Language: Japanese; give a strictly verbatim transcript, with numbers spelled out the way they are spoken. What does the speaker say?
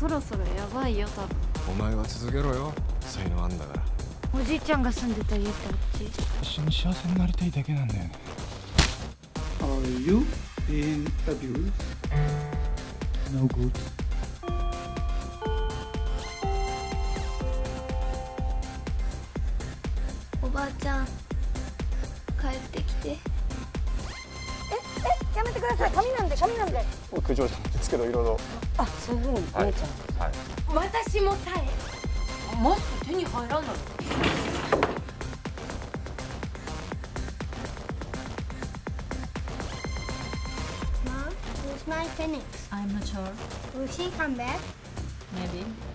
そろそろやばいよ多分。 お前は続けろよ、才能あんだから。 おじいちゃんが住んでた家ってあっち？ 一緒に幸せになりたいだけなんだよね。 Are you being abused? No good. おばあちゃん帰ってきて。ええやめてください、紙なんで紙なんで。 苦情なんですけど、いろいろ。 あ、そういうふうに見えちゃう。 はい。 私もさえマスク手に入らない。 Mom, who's my Phoenix? I'm not sure. Will she come back? Maybe.